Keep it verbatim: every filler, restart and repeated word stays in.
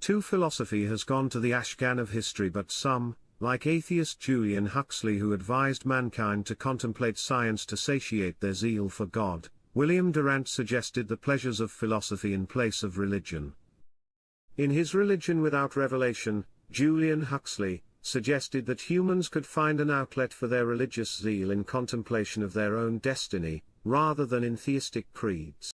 Hitherto philosophy has gone to the ashcan of history, but some, like atheist Julian Huxley, who advised mankind to contemplate science to satiate their zeal for God, William Durant suggested the pleasures of philosophy in place of religion. In his Religion Without Revelation, Julian Huxley suggested that humans could find an outlet for their religious zeal in contemplation of their own destiny, rather than in theistic creeds.